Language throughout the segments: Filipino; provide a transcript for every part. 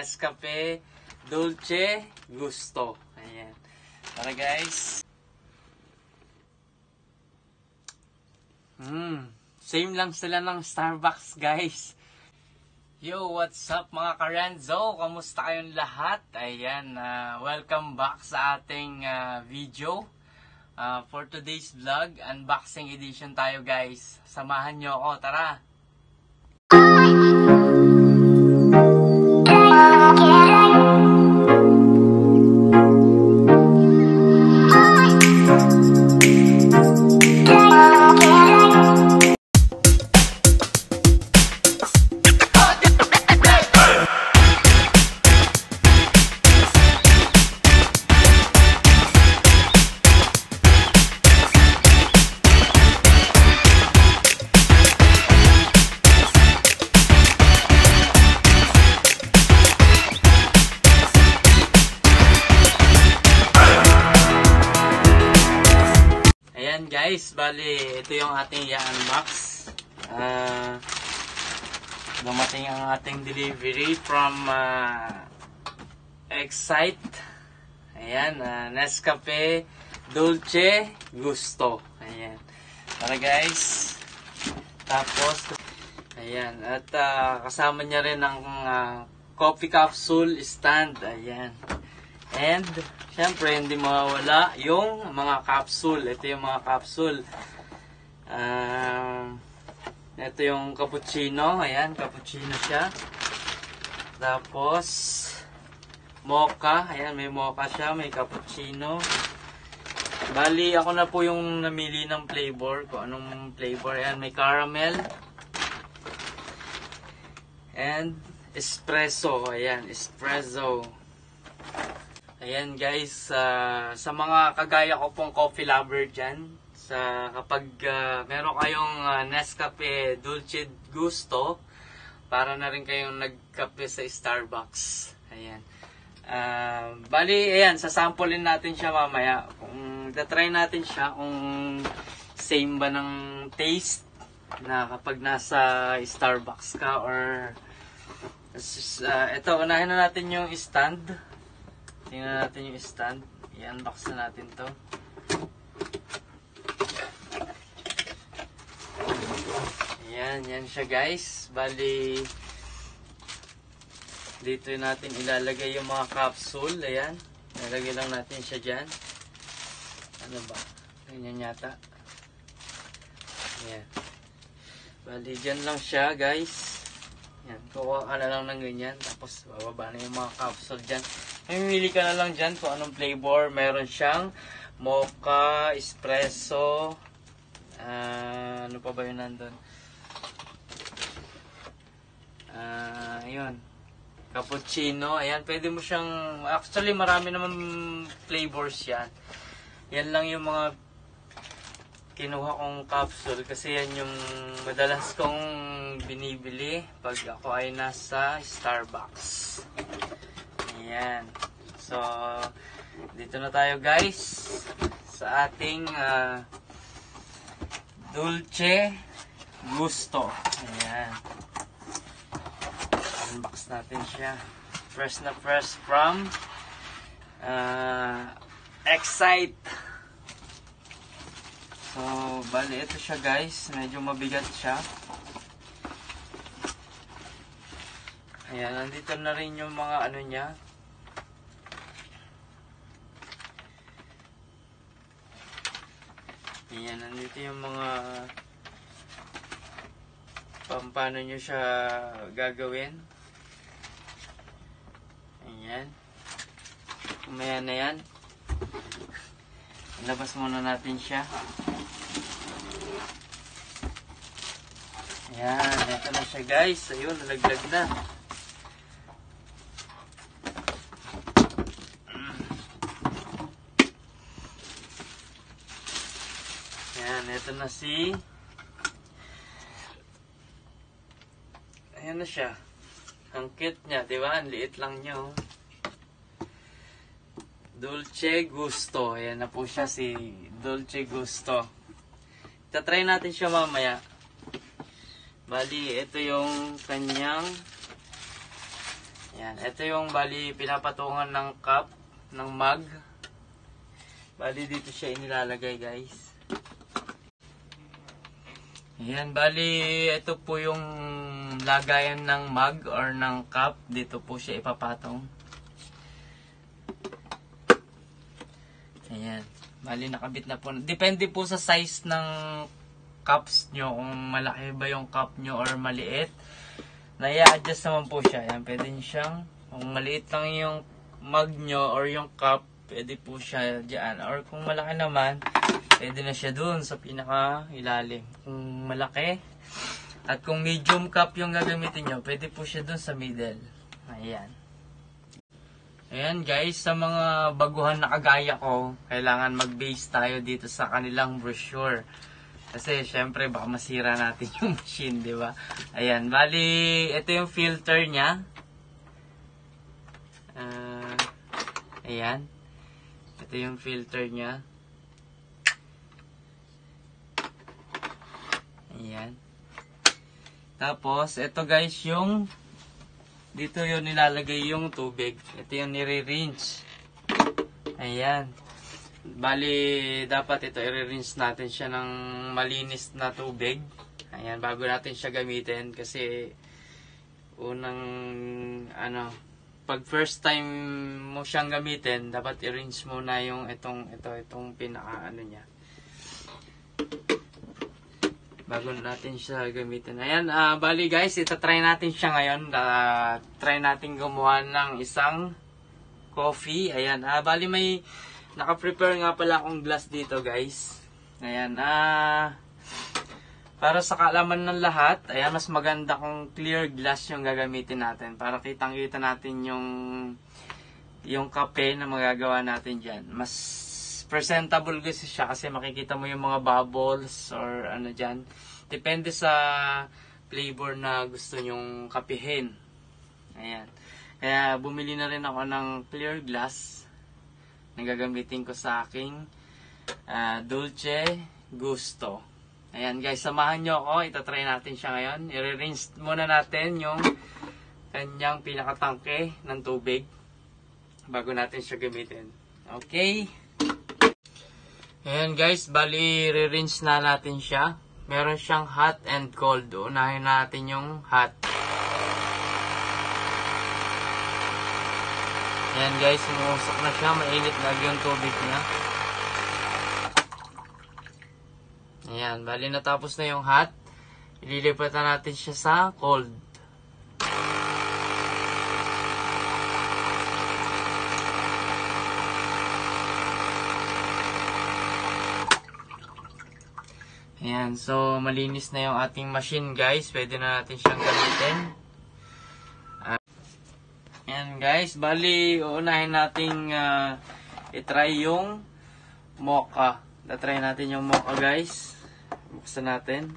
Nescafe Dolce Gusto. Ayan. Tara guys. Same lang sila ng Starbucks guys. Yo, what's up mga Karenzo? Kamusta kayong lahat? Ayan, welcome back sa ating video. For today's vlog, unboxing edition tayo guys. Samahan nyo ako, tara! Guys, bali, ito yung ating i-unbox. Dumating ang ating delivery from Excite. Ayan, Nescafe Dolce Gusto. Ayan. Tara guys. Tapos, ayan. At kasama niya rin ang coffee capsule stand. Ayan. And, syempre, hindi mawawala yung mga capsule. Ito yung mga capsule. Ito yung cappuccino. Ayan, cappuccino siya. Tapos, mocha. Ayan, may mocha siya. May cappuccino. Bali, ako na po yung namili ng flavor. Kung anong flavor. Ayan, may caramel. And, espresso. Ayan, espresso. Ayan guys, sa mga kagaya ko pong coffee lover dyan, kapag meron kayong Nescafe Dolce Gusto, para na rin kayong nagkape sa Starbucks. Ayan. Bali, ayan, sasamplein natin siya mamaya. Tatry natin siya kung same ba ng taste na kapag nasa Starbucks ka or ito, unahin na natin yung stand. Tingnan natin yung stand. I-unbox na natin to. Ayan, yan siya guys. Bali, dito natin ilalagay yung mga capsule. Ayan. Ilalagay lang natin siya dyan. Ano ba? Ganyan yata. Ayan. Bali, dyan lang siya guys. Ayan. Kukuha ka na lang ng ganyan. Tapos, bababa na yung mga capsule dyan. Mamimili ka na lang dyan kung anong flavor. Meron siyang mocha, espresso, ano pa ba yun nandun? Ayun. Cappuccino. Ayan, pwede mo siyang, actually marami naman flavors yan. Yan lang yung mga kinuha kong capsule kasi yan yung madalas kong binibili pag ako ay nasa Starbucks. Ayan. So, dito na tayo guys sa ating Dolce Gusto. Ayan. Unbox natin siya. Fresh na fresh from Excite. So, bali ito siya guys. Medyo mabigat siya. Ayan, nandito na rin yung mga ano niya. Ayan, nandito yung mga paano nyo siya gagawin. Ayan. Kumaya na yan. Ilabas muna natin siya. Ayan, ito na siya guys. Ayun, nalaglag na. Ito na ayan na siya. Ang cute niya, di ba? Ang liit lang niya, oh. Dolce Gusto. Ayan na po siya, si Dolce Gusto. Tatry natin siya mamaya. Bali, ito yung kanyang Ayan. Ito yung bali pinapatungan ng cup, ng mug. Bali dito siya inilalagay guys. Ayan. Bali ito po yung lagayan ng mug or ng cup. Dito po siya ipapatong. Ayan. Bali nakabit na po. Depende po sa size ng cups nyo. Kung malaki ba yung cup nyo or maliit. Nai-adjust naman po siya. Ayan, pwede nyo siyang, kung maliit lang yung mug nyo or yung cup, pwede po siya dyan. Or kung malaki naman, pwede na siya dun sa pinaka ilalim. Kung malaki, at kung medium cup yung gagamitin nyo, pwede po siya dun sa middle. Ayan. Ayan guys, sa mga baguhan na kagaya ko, kailangan mag-base tayo dito sa kanilang brochure. Kasi syempre baka masira natin yung machine, di ba? Ayan, bali ito yung filter niya. Ayan. Ito yung filter niya. Ayan. Tapos ito guys yung dito yung nilalagay yung tubig. Ito yung nire-rinse. Ayan. Bali, dapat ito i-rinse natin siya ng malinis na tubig. Ayan, bago natin siya gamitin kasi unang pag first time mo siyang gamitin, dapat i-rinse muna yung itong pinaka niya. Bago natin siya gamitin. Ayan, bali guys, itatry natin siya ngayon. Try natin gumawa ng isang coffee. Ayan, bali may naka-prepare nga pala akong glass dito guys. Ayan, para sa kaalaman ng lahat, ayan, mas maganda kung clear glass yung gagamitin natin. Para kitang-kita natin yung kape na magagawa natin dyan. Mas presentable kasi siya kasi makikita mo yung mga bubbles or ano dyan. Depende sa flavor na gusto nyong kapihin. Ayan. Kaya bumili na rin ako ng clear glass na gagamitin ko sa aking Dolce Gusto. Ayan guys, samahan nyo ako. Itatry natin siya ngayon. I-rinse muna natin yung kanyang pinakatangke ng tubig bago natin siya gamitin. Okay. Ayan guys, bali i-rinse na natin siya. Meron siyang hot and cold. Unahin natin yung hot. Ayan guys, sumuusok na siya. Mainit lagi yung tubig niya. Ayan, bali natapos na yung hot. Ililipatan natin siya sa cold. Ayan, so malinis na yung ating machine guys. Pwede na natin siyang gamitin. Ayan guys, bali uunahin nating itry yung mocha. Tatry natin yung mocha guys. Buksan natin.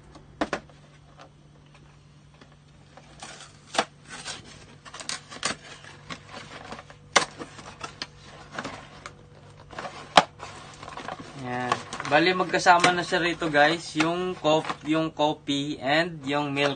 Ayan. Bali magkasama na siya rito guys, yung coffee and yung milk.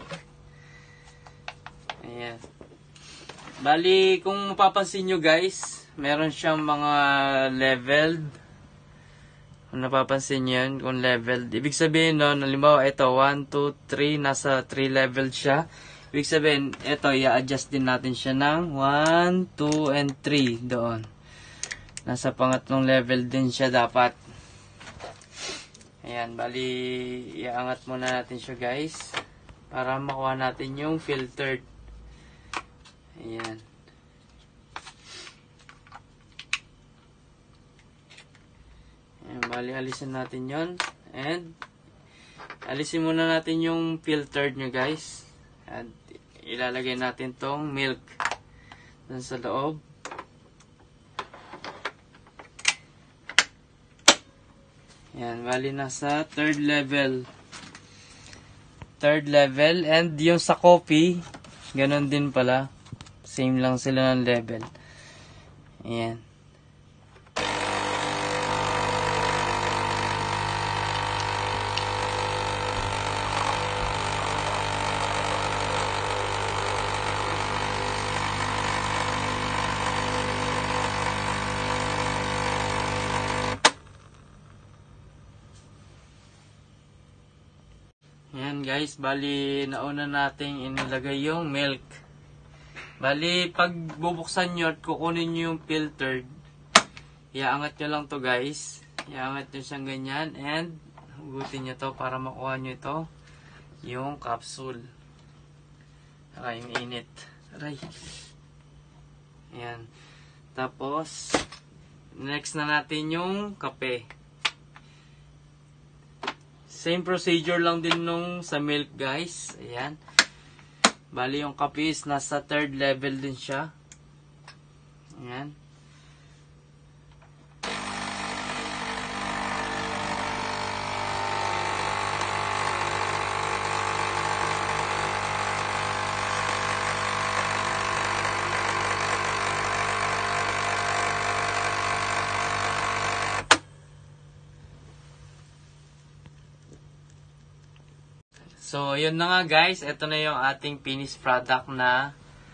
Ayan. Bali kung mapapansin nyo guys, meron siyang mga leveled. Kung napapansin nyo yan, kung leveled. Ibig sabihin nun, halimbawa ito, 1, 2, 3, nasa 3 level siya. Ibig sabihin, ito, i-adjust din natin siya ng 1, 2, and 3 doon. Nasa pangatlong level din siya dapat. Ayan, bali, iangat muna natin siya guys. Para makuha natin yung filtered. Ayan. Ayan, bali, alisin natin yon. And, alisin muna natin yung filtered nyo guys. At ilalagay natin tong milk dun sa loob. Ayan, bali nasa third level. Third level. And yung sa coffee, ganun din pala. Same lang sila ng level. Ayan. guys, bali nauna nating inilagay yung milk. Bali pag bubuksan nyo at kukunin nyo yung filtered, iaangat nyo lang to guys. Iaangat nyo siyang ganyan and hugutin nyo to para makuha nyo ito, yung capsule. Aray, yung init. Aray. Ayan. Tapos, next na natin yung kape. Same procedure lang din nung sa milk guys. Ayan. Bali yung kape is nasa 3rd level din siya. Ayan. So, yun na nga guys. Ito na yung ating finished product na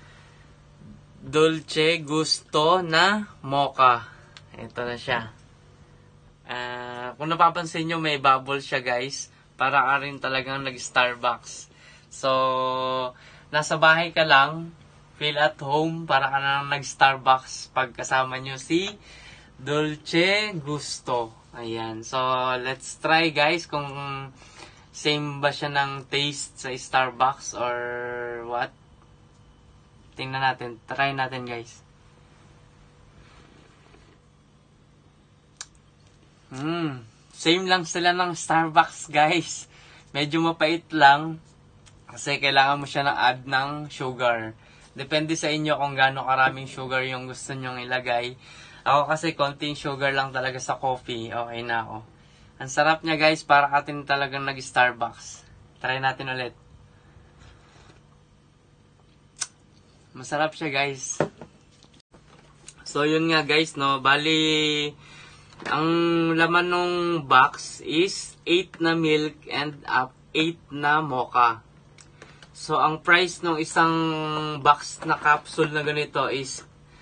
Dolce Gusto na Mocha. Ito na siya. Kung napapansin nyo, may bubble siya guys. Para ka rin talagang nag-Starbucks. So, nasa bahay ka lang. Feel at home. Para ka na nag-Starbucks pag kasama nyo si Dolce Gusto. Ayan. So, let's try guys kung same ba siya ng taste sa Starbucks or what? Tingnan natin. Try natin guys. Same lang sila ng Starbucks guys. Medyo mapait lang. Kasi kailangan mo siya na add ng sugar. Depende sa inyo kung gaano karaming sugar yung gusto nyong ilagay. Ako kasi konting sugar lang talaga sa coffee. Okay na ako. Ang sarap niya guys, para atin talagang nag-Starbucks. Try natin ulit. Masarap siya guys. So yun nga guys, no. Bali, ang laman ng box is 8 na milk and 8 na mocha. So ang price ng isang box na capsule na ganito is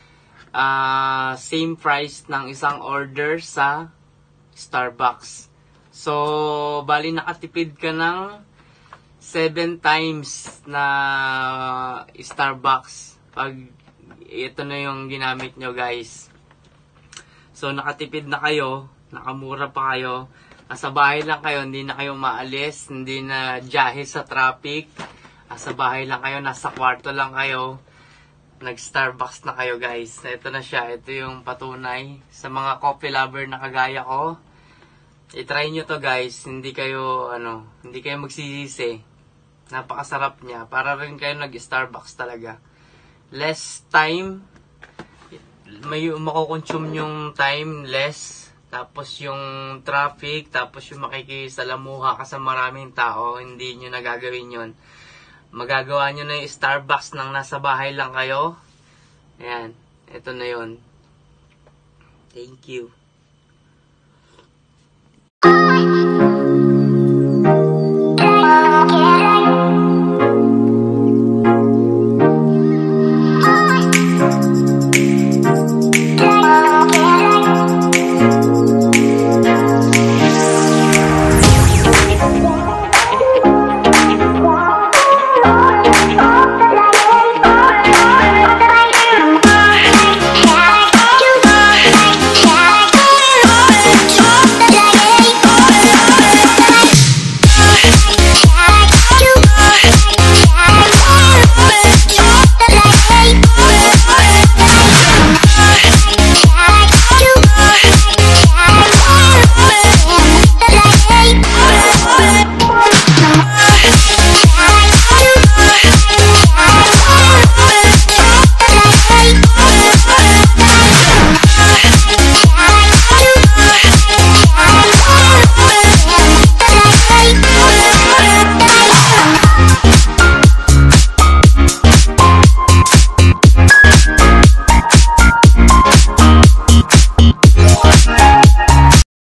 same price ng isang order sa Starbucks. So, bali nakatipid ka ng 7 times na Starbucks pag ito na yung ginamit nyo guys. So, nakatipid na kayo, nakamura pa kayo, nasa bahay lang kayo, hindi na kayo maalis, hindi na jahe sa traffic, nasa bahay lang kayo, nasa kwarto lang kayo, nag-Starbucks na kayo guys. Ito na siya, ito yung patunay sa mga coffee lover na kagaya ko. I-try nyo to guys, hindi kayo magsisisi. Napakasarap niya, para rin kayo nag-Starbucks talaga. Less time, may makukonsume yung time less, tapos yung traffic, tapos yung makikisalamuha ka sa maraming tao, hindi nyo nagagawin yun. Magagawa nyo na yung Starbucks nang nasa bahay lang kayo. Ayan, ito na yun. Thank you.